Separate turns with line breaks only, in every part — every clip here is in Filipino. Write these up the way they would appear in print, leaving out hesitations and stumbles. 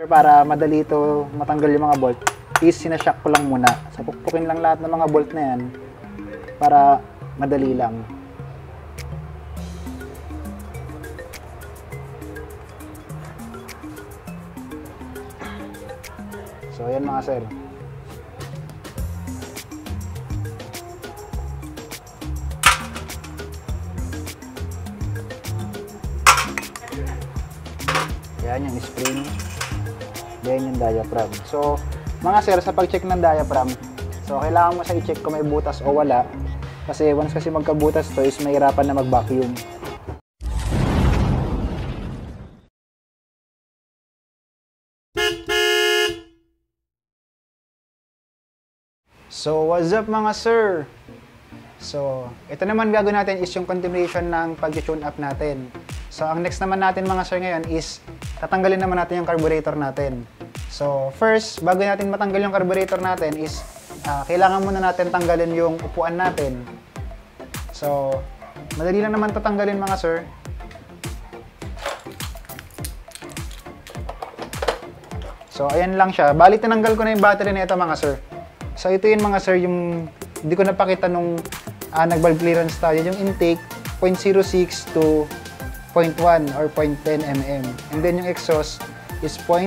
Para madali ito matanggal yung mga bolt, is sinashock ko lang muna. So, pukpukin lang lahat ng mga bolt na yan para madali lang. So, ayan mga sir. Yan yung spring. Yan yung diaphragm. So, mga sir, sa pag-check ng diaphragm, so kailangan mo sa i-check kung may butas o wala. Kasi once kasi magkabutas to is mahirapan na mag-vacuum. So, what's up mga sir? So, ito naman gagawin natin is yung continuation ng pag-tune up natin. So, ang next naman natin mga sir ngayon is tatanggalin naman natin yung carburetor natin. So, first, bago natin matanggal yung carburetor natin is kailangan muna natin tanggalin yung upuan natin. So, madali lang naman tatanggalin mga sir. So, ayan lang siya. Bali, tinanggal ko na yung battery na ito mga sir. So, ito yun mga sir, yung hindi ko napakita nung nag-valve clearance tayo. Yung intake, 0.06 to 0.1 or 0.10 mm. And then yung exhaust is 0.08.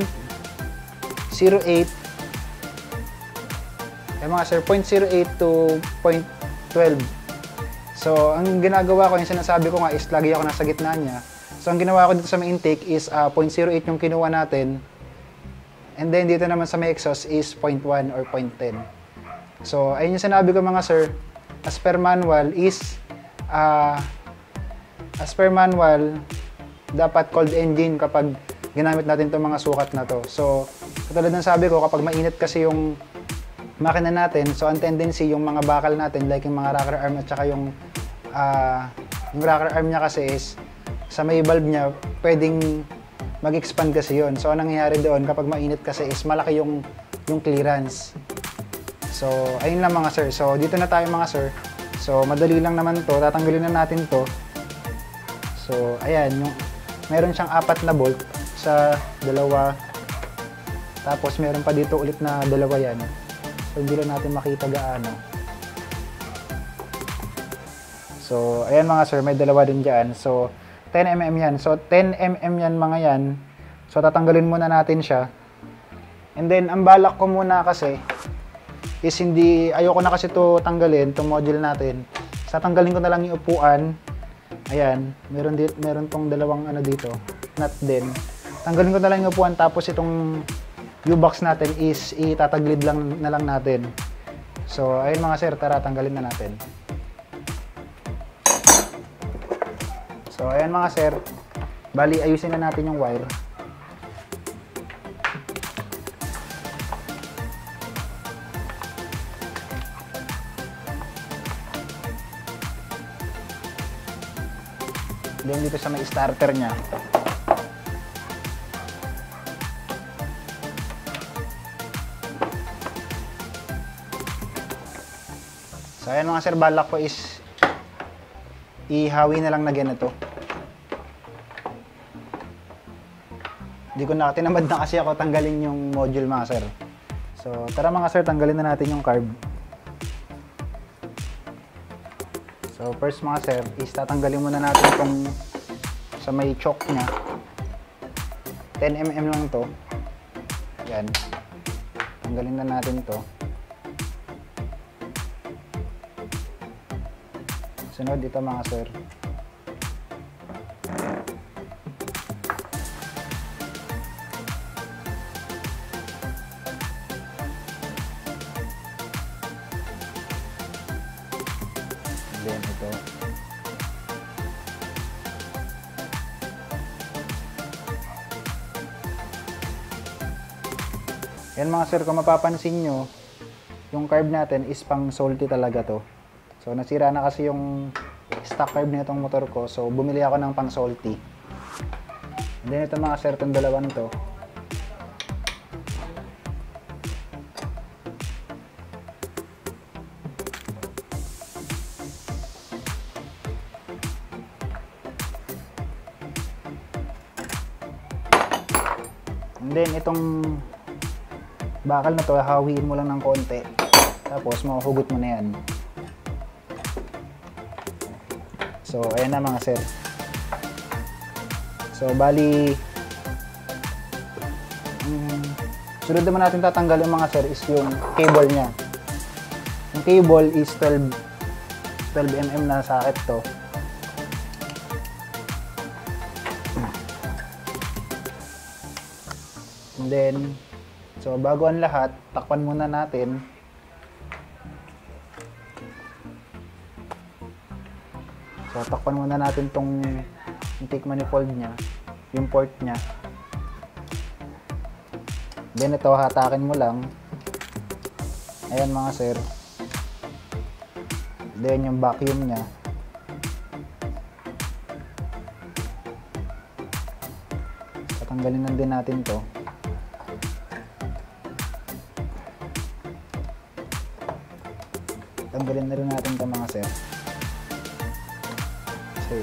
Ayan mga sir, 0.08 to 0.12. So, ang ginagawa ko, yung sinasabi ko nga is lagi ako nasa gitna niya. So, ang ginawa ko dito sa may intake is 0.08 yung kinuha natin. And then, dito naman sa may exhaust is 0.1 or 0.10. So, ayun yung sinabi ko mga sir, as per manual, dapat cold engine kapag ginamit natin itong mga sukat na to. So, katulad ng sabi ko, kapag mainit kasi yung makina natin, so ang tendency yung mga bakal natin, like yung mga rocker arm at saka yung rocker arm niya kasi is, sa may valve niya, pwedeng mag-expand kasi yun. So, anong nangyayari doon, kapag mainit kasi is malaki yung clearance. So, ayun lang mga sir. So, dito na tayo mga sir. So, madali lang naman to. Tatanggalin na natin to. So, ayan. Meron siyang 4 na bolt sa dalawa. Tapos, meron pa dito ulit na dalawa yan. So, hindi lang natin makita gaano. So, ayan mga sir. May dalawa din dyan. So, 10 mm yan. So, 10 mm yan mga yan. So, tatanggalin muna natin siya. And then, ang balak ko muna kasi is ayoko na kasi to tanggalin, itong module natin. Tatanggalin ko na lang yung upuan. Ayan, meron tong dalawang dito, nut din. Tanggalin ko na lang yung upuan, tapos itong U-box natin is itataglid lang na lang natin. So, ayun mga sir, tara, tanggalin na natin. So, ayan mga sir, bali ayusin na natin yung wire. Then dito sa may starter niya. So ayan mga sir, balak ko is ihawi na lang na ganito. Hindi ko na, tinamad na kasi ako tanggalin yung module mga sir. So tara mga sir, tanggalin na natin yung carb. So first mga sir, is tatanggalin muna natin itong sa may choke niya. 10 mm lang to. Yan. Tanggalin na natin to. Sunod dito mga sir. Then ito. Yan mga sir, kung mapapansin nyo, yung carb natin is pang salty talaga to. So nasira na kasi yung stock carb na itong motor ko, so bumili ako ng pang salty. And then ito mga sir, itong dalawan to. And Then itong bakal na to, hawiin mo lang ng konti. Tapos mahuhugot mo na yan. So ayan na mga sir. So bali sunod naman natin tatanggalin mga sir is yung cable nya. Yung cable is 12mm na socket to. And then, so bago ang lahat, takpan muna natin. So takpan muna natin tong intake manifold nya, yung port nya. Then ito, hatakin mo lang. Ayan mga sir. Then yung vacuum nya. Tatanggalin na din natin to. Tanggalin na rin natin ito mga sir. So,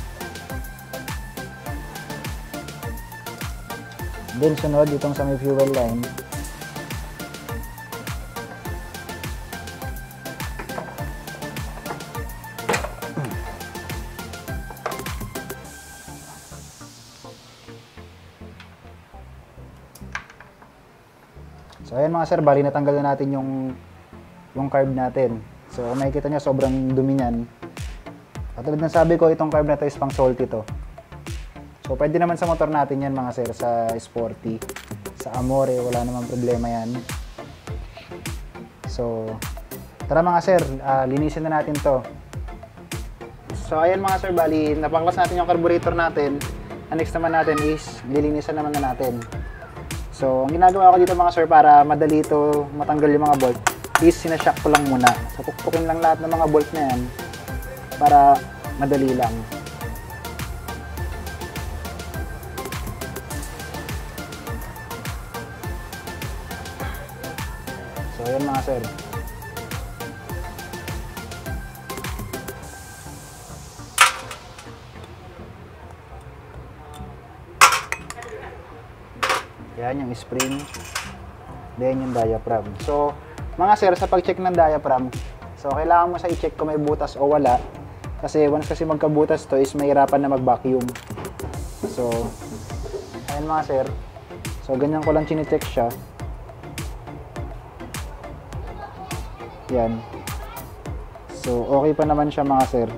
then sunod itong sa may fuel line. So ayan mga sir, bali natanggal na natin yung carb natin. So kung makikita nyo, sobrang dumi niyan. Katulad ng sabi ko, itong carb na to is pang salty to. So pwede naman sa motor natin yan mga sir, sa Sporty, sa Amore, wala namang problema yan. So tara mga sir, linisin na natin to. So ayan mga sir, bali napangkas natin yung carburetor natin. Ang next naman natin is lilinisan naman na natin. So ang ginagawa ko dito mga sir, para madali ito matanggal yung mga bolt, is sinashock ko lang muna. So pukpukin lang lahat ng mga bolt na yan para madali lang. So ayan mga sir. Yan yung spring. Then yung diaphragm. So mga sir, sa pag-check ng diaphragm, so kailangan mo sa i-check kung may butas o wala. Kasi once kasi magkabutas to is mahirapan na mag-vacuum. So ayan mga sir. So ganyan ko lang chine-check siya. Yan. So okay pa naman siya mga sir.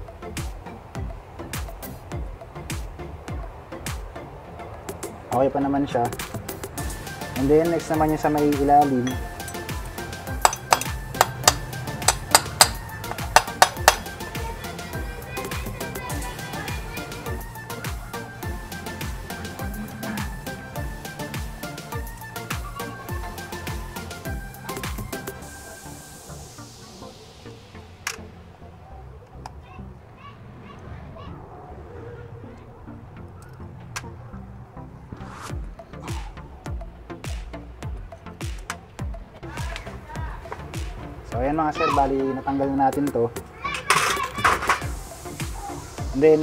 Okay pa naman siya. And then next naman yung sa may ilalim. So ayan mga sir, bali natanggal na natin to. And then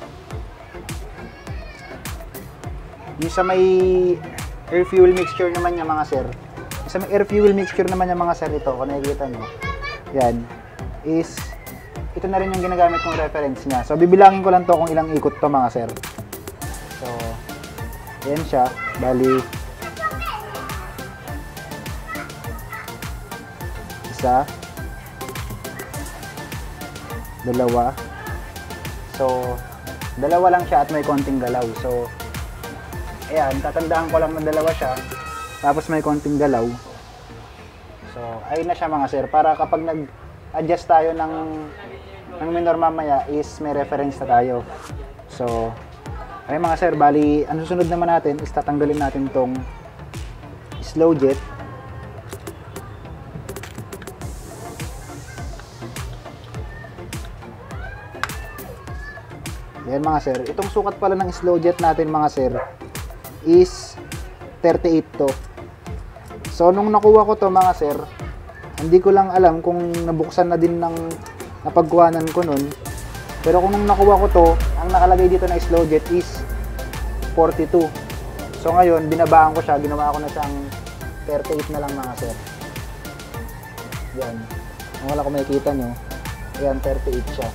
yung sa may air fuel mixture naman niya mga sir, yung sa may air fuel mixture naman niya mga sir, ito kung nakikita nyo, yan is ito na rin yung ginagamit kong reference niya. So bibilangin ko lang to kung ilang ikot to mga sir. So ayan siya, bali isa, dalawa. So dalawa lang siya at may konting galaw. So ayan, tatandaan ko lang na dalawa siya tapos may konting galaw. So ayun na siya mga sir, para kapag nag-adjust tayo ng minor mamaya is may reference na tayo. So ayun mga sir, bali ang susunod naman natin is tatanggalin natin tong slow jet. Yan mga sir, itong sukat pala ng slow jet natin mga sir is 38 to. So nung nakuha ko to mga sir, hindi ko lang alam kung nabuksan na din ng napagkuhanan ko nun. Pero kung nung nakuha ko to, ang nakalagay dito na slow jet is 42. So ngayon, binabaan ko siya, ginawa ko na siyang 38 na lang mga sir. Yan. Kung wala ko makikita nyo, yan, 38 siya.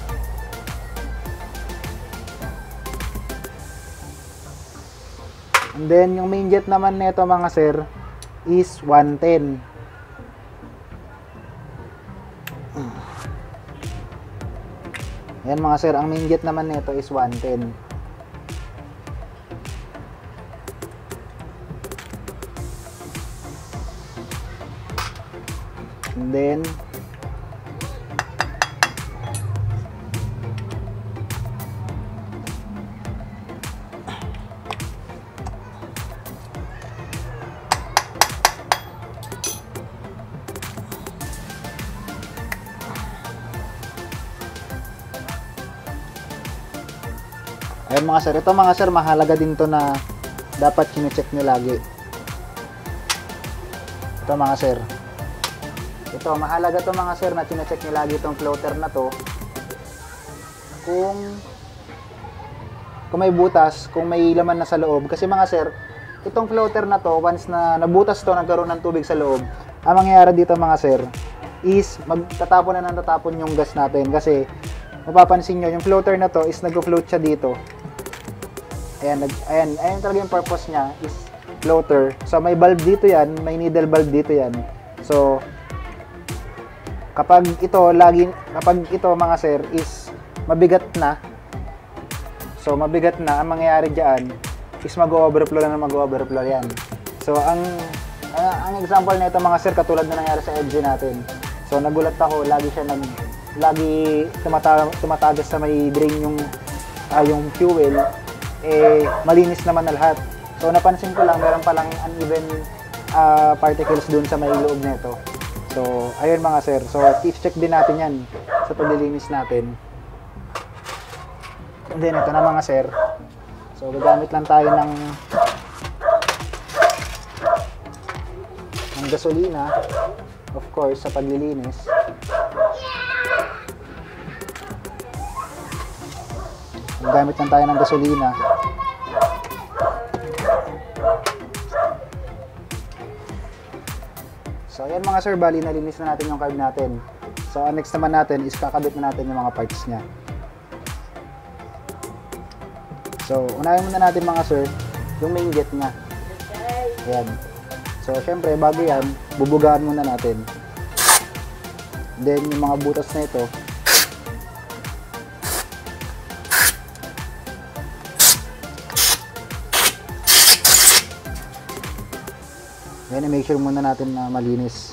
And then, yung main jet naman nito mga sir, is 110. Yan mga sir, ang main jet naman nito is 110. And then, ayun mga sir, ito mga sir, mahalaga din to na dapat chine-check nyo lagi. Ito mga sir. Ito, mahalaga to mga sir na chine-check nyo lagi itong floater na to. Kung may butas, kung may laman na sa loob. Kasi mga sir, itong floater na to, once na nabutas to, nagkaroon ng tubig sa loob, ang mangyayari dito mga sir, is magtatapon na ng tatapon yung gas natin. Kasi, mapapansin nyo, yung floater na to is nag-float siya dito. Ayan talaga yung purpose niya is floater. So may bulb dito yan, may needle bulb dito yan. So kapag ito mga sir is mabigat na. So mabigat na, ang mangyayari diyan is mag-overflow lang na mag-overflow yan. So ang example nito mga sir, katulad na nangyari sa engine natin. So nagulat ako, lagi tumatagas sa may drain yung fuel. Malinis naman na lahat. So napansin ko lang, meron palang uneven particles dun sa may loob nito. So ayun mga sir, so i-check din natin yan sa paglilinis natin. And then ito na mga sir, so gagamit lang tayo ng gasolina, of course, sa paglilinis. Gamit lang tayo ng gasolina. So ayan mga sir, bali nalinis na natin yung carb natin. So ang next naman natin is kakabit na natin yung mga parts niya. So unahin muna natin mga sir, yung main jet niya. Ayan. So syempre bago yan, bubugaan muna natin. Then yung mga butas na ito, ayan, make sure muna natin na malinis.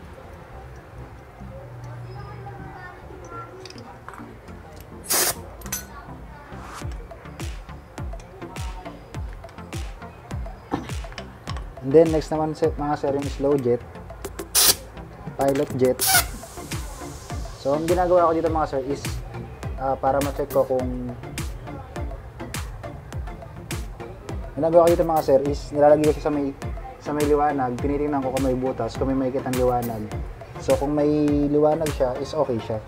And then next naman mga sir, yung slow jet, pilot jet. So ang ginagawa ko dito mga sir is para ma-check ko kung nilalagay ko siya sa may liwanag, tinitingnan ko kung may butas, kung may makikitang liwanag. So kung may liwanag siya, is okay siya.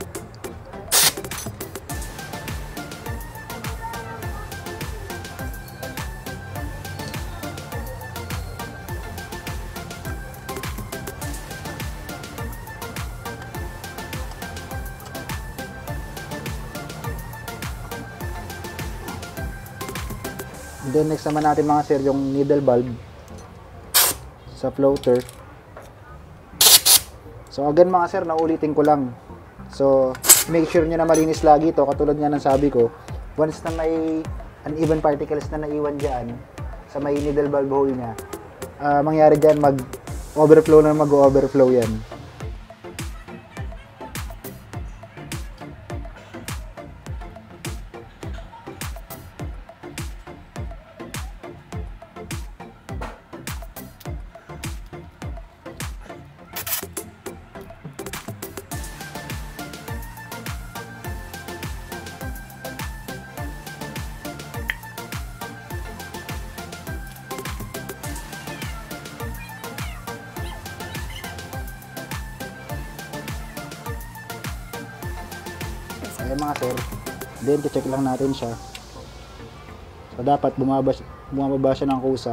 And then next naman natin mga sir, yung needle bulb sa floater. So again mga sir, naulitin ko lang. So make sure nyo na malinis lagi ito, katulad nga ng sabi ko. Once na may uneven particles na naiwan dyan sa may needle bulb hole nya, mangyari dyan mag-overflow na mag-overflow yan. Ayan mga sir, then check lang natin siya. So dapat bumababa siya ng kusa.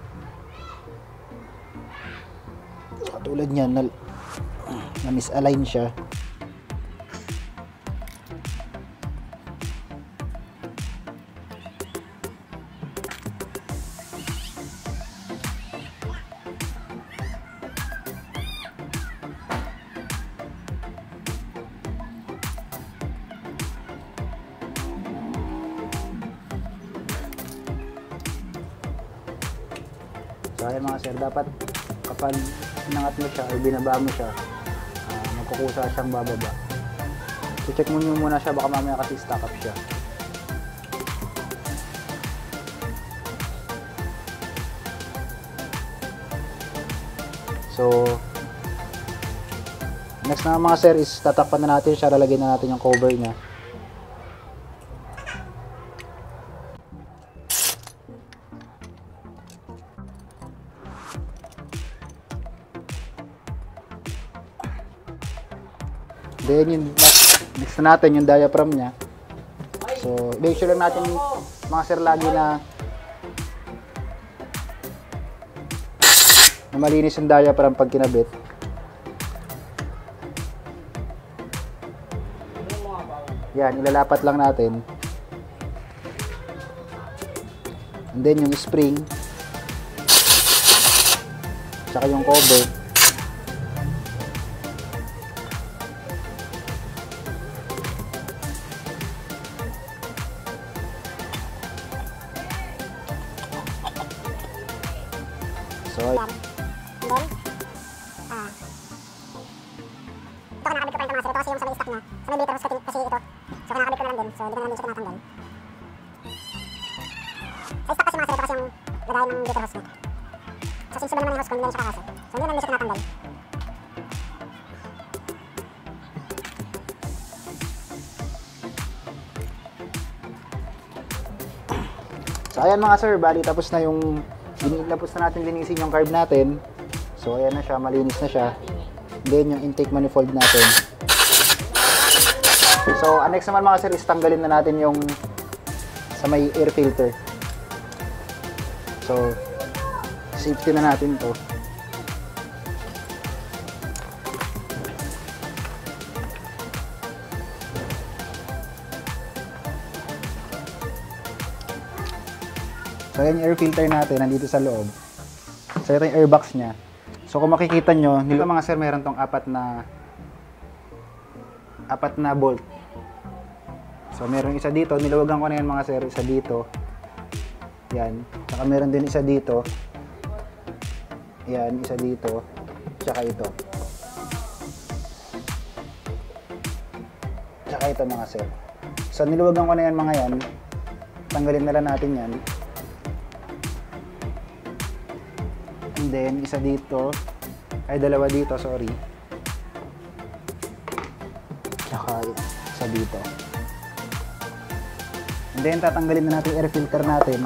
Katulad niyan na misalign siya. So ayan mga sir, dapat kapag inangat mo siya o binaba mo siya, magkukusa siyang bababa. So check mo nyo muna siya, baka mamaya kasi stack up siya. So next na mga sir is tatakpan na natin siya, lalagyan na natin yung cover niya. Then yung next na natin yung diaphragm niya. So make sure lang natin mga sir lagi na malinis yung diaphragm pag kinabit. Yan, ilalapat lang natin. And then yung spring tsaka yung cover. So,
and then, ito kinakabit ko pa rin ito mga sir. Ito kasi yung sa may stock niya. Sa may bitter hose kasi ito. So, kinakabit ko na lang din. So, hindi na lang din siya tinatanggal. Sa stock kasi mga sir, ito kasi yung lagayan ng bitter hose niya. So, since iba naman yung hose ko, hindi na rin siya kakasir. So, hindi na lang din siya tinatanggal.
So ayan mga sir, bali tapos na tapos na natin linisin yung carb natin. So ayan na siya, malinis na siya. Then yung intake manifold natin. So next naman mga sir is tanggalin na natin yung sa may air filter. So safety na natin to. So ayan yung air filter natin, nandito sa loob. So ito yung airbox niya. So kung makikita nyo, nila mga sir, meron tong apat na bolt. So meron isa dito, nilawagan ko na yan mga sir, isa dito. Yan. Saka meron din isa dito. Yan, isa dito. Tsaka ito. Tsaka ito mga sir. So nilawagan ko na yan mga yan. Tanggalin na lang natin yan. And then, isa dito. Ay, dalawa dito, sorry. Tsaka isa dito. And then, tatanggalin na natin yung air filter natin.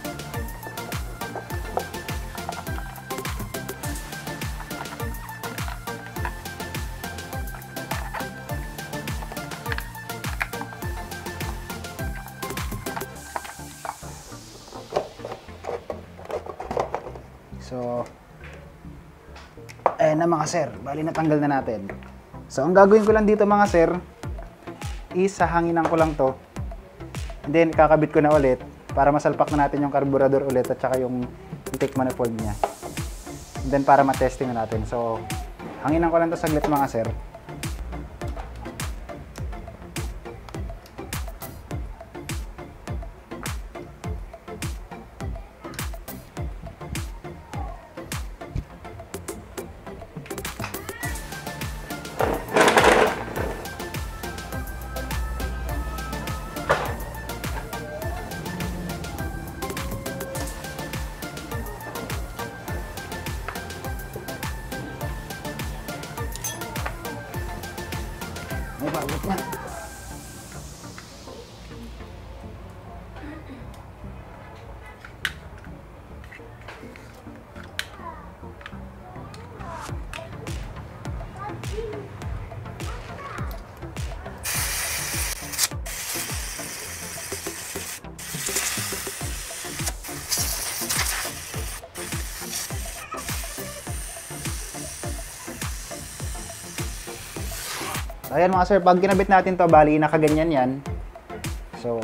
So, ayan na mga sir, bali natanggal na natin. So, ang gagawin ko lang dito mga sir, is hahanginan ko lang to. And then, kakabit ko na ulit para masalpak na natin yung carburetor ulit at saka yung intake manifold niya. And then, para matesting na natin. So, hanginan ko lang to saglit mga sir. May bagot na. So, ayan mga sir, pag kinabit natin to, bali nakaganyan yan. So,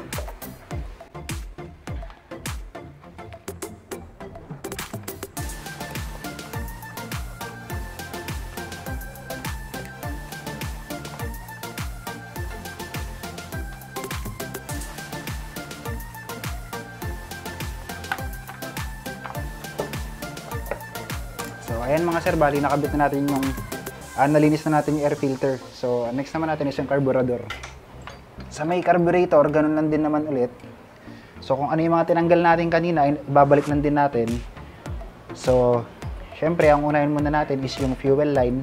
ayan mga sir, bali nakabit na natin yung nalinis na natin yung air filter. So, next naman natin is yung carburetor. Sa may carburetor, ganun lang din naman ulit. So, kung ano yung mga tinanggal natin kanina, ibabalik lang din natin. So, syempre, ang unahin muna natin is yung fuel line.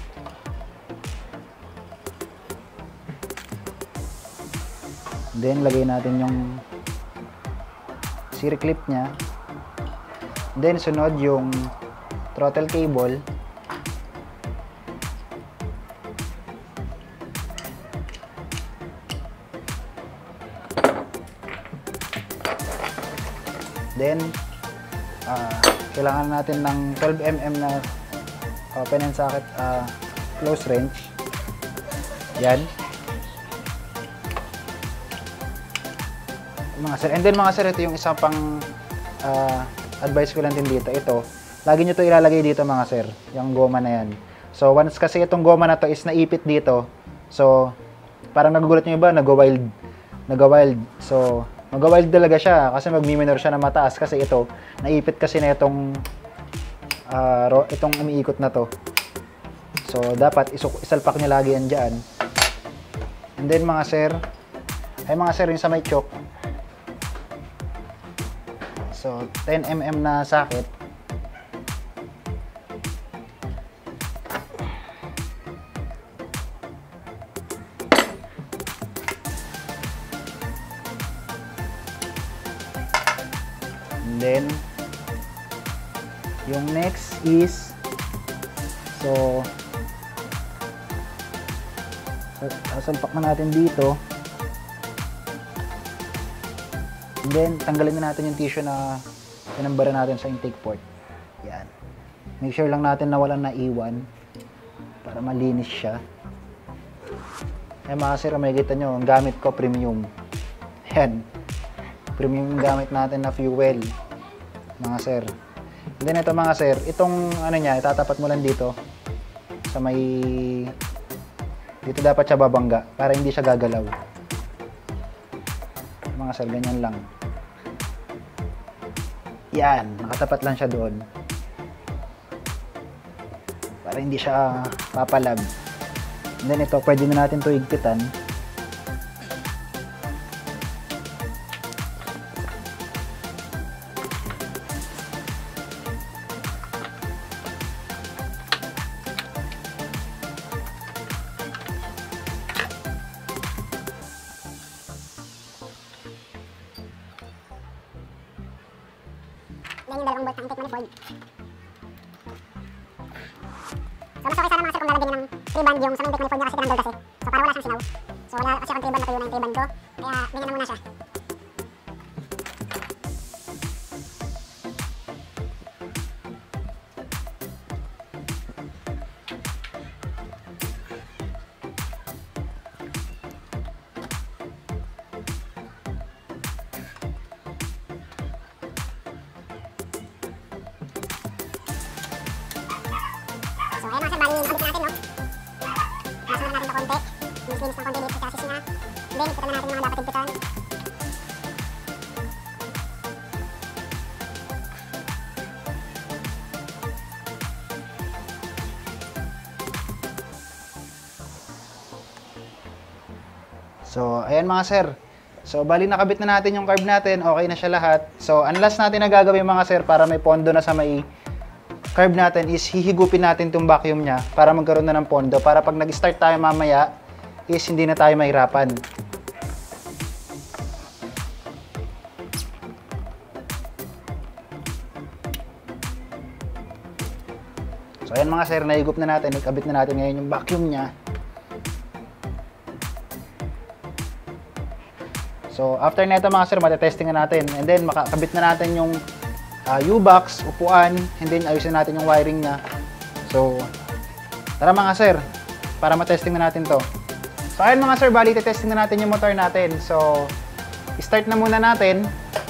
Then, lagay natin yung circlip niya. Then, sunod yung throttle cable. Then, kailangan natin ng 12mm na open and socket close wrench. Yan. Mga sir. And then mga sir, ito yung isa pang advice ko lang din dito. Ito, lagi nyo to ilalagay dito mga sir, yung goma na yan. So, once kasi itong goma na to is naipit dito, so, parang nagugulat nyo iba, nag-wild. So, mag-wild talaga siya kasi mag-minor siya na mataas kasi ito, naipit kasi na itong umiikot na to. So, dapat isalpak nyo lagi yan dyan. And then mga sir, yung sa may choke. So, 10mm na socket. And then, yung next is, sasalpak na natin dito. And then, tanggalin na natin yung tissue na pinambara natin sa intake port. Yan. Make sure lang natin na walang naiwan para malinis siya. Mga sir, makikita nyo, ang gamit ko premium. Yan. Premium yung gamit natin na fuel. Mga sir. And then ito mga sir, itong niya, itatapat mo lang dito sa may, dito dapat siya babangga para hindi siya gagalaw. Mga sir, ganyan lang. Yan, nakatapat lang siya doon para hindi siya papalag. And then ito, pwede na natin ito higpitan.
Yan yung dalawang bolt ng intake manifold. So, mas okay sana mga sir kung lalagyan nyo ng 3-band yung sa intake manifold niya kasi tinanggal kasi. So, para wala siyang sinaw. So, wala kasi akong 3-band, natuyo na yung 3-band ko. Kaya, ganyan na muna siya. So, ayan mga sir, bali nakabit natin, no? Nasunod natin ito konti. Linis ng konti dito sa chassis niya. Then, ito na natin yung mga dapat higpitan.
So, ayan mga sir. So, bali nakabit na natin yung carb natin. Okay na siya lahat. So, ang last natin na gagawin mga sir para may pondo na sa may carb natin is hihigupin natin itong vacuum niya para magkaroon na ng pondo. Para pag nag-start tayo mamaya is hindi na tayo mahirapan. So, ayan mga sir, nahigup na natin. Ikabit na natin ngayon yung vacuum niya. So, after nito mga sir, matetesting na natin. And then, makakabit na natin yung U-box, upuan, and then ayusin natin yung wiring niya. So, tara mga sir, para matesting na natin to. So ayun mga sir, bali testing na natin yung motor natin. So start na muna natin.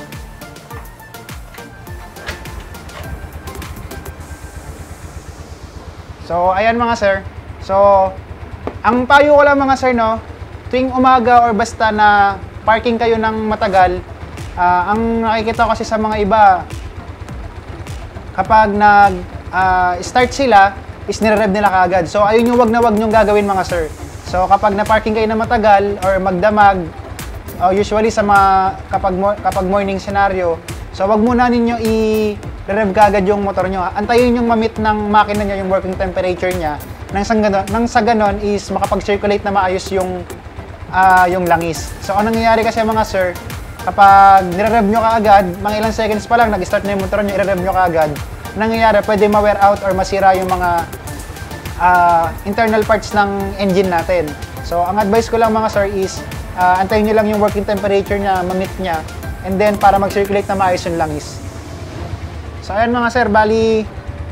So ayan mga sir. So ang payo ko lang mga sir, no, tuwing umaga or basta na parking kayo ng matagal, ang nakikita ko kasi sa mga iba, kapag nag-start sila, is nire-rev nila kaagad. So ayun yung wag na wag nyong gagawin mga sir. So kapag na-parking kayo na matagal or magdamag, usually sa mga kapag morning scenario, so wag muna ninyo i-rev kaagad yung motor nyo. Antayin yung ma-meet ng makina nyo yung working temperature niya. Nang sa ganon is makapag-circulate na maayos yung langis. So ang nangyayari kasi mga sir, kapag nire-rev nyo kaagad, mga ilang seconds pa lang, nag-start na yung motor nyo, i-rev nyo kaagad, nangyayari, pwede ma-wear out or masira yung mga internal parts ng engine natin. So ang advice ko lang mga sir is, antayin nyo lang yung working temperature niya, ma-meet niya, and then para mag-circulate na maayos yung langis. So ayan mga sir, bali,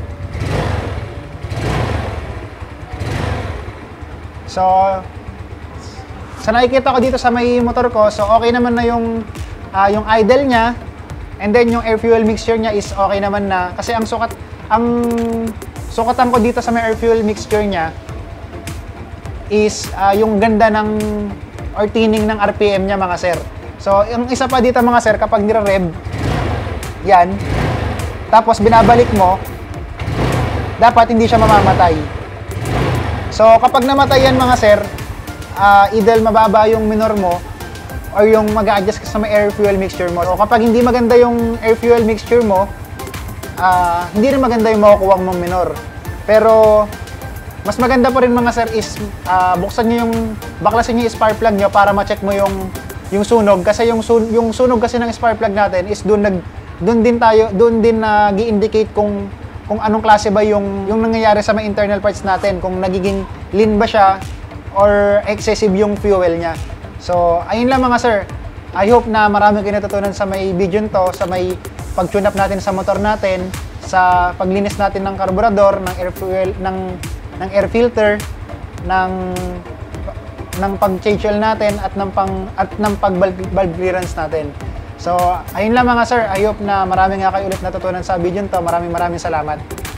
so sa nakikita ko dito sa may motor ko, so okay naman na yung idle niya, and then yung air fuel mixture niya is okay naman na, kasi ang sukatan ko dito sa may air fuel mixture niya is yung ganda ng or tining ng RPM niya mga sir. So yung isa pa dito mga sir, kapag nire-rev yan, tapos binabalik mo, dapat hindi siya mamamatay. So kapag namatay yan mga sir, either mababa yung minor mo or yung mag-a-adjust ka sa may air fuel mixture mo. So kapag hindi maganda yung air fuel mixture mo, hindi rin maganda yung makukuha mong minor. Pero mas maganda pa rin mga sir is buksan nyo baklasin nyo yung spark plug nyo para ma-check mo yung sunog. Kasi yung sunog kasi ng spark plug natin is doon din nag-i-indicate kung anong klase ba yung nangyayari sa mga internal parts natin, kung nagiging lean ba siya or excessive yung fuel niya. So, ayun lang mga sir. I hope na marami kayo natutunan sa may video nito, sa may pag-tune up natin sa motor natin, sa paglinis natin ng karburador, ng air fuel, ng air filter, ng pag-change oil natin at ng pag-valve clearance natin. So, ayun lang mga sir. I hope na marami nga kayo ulit natutunan sa video nito. Maraming salamat.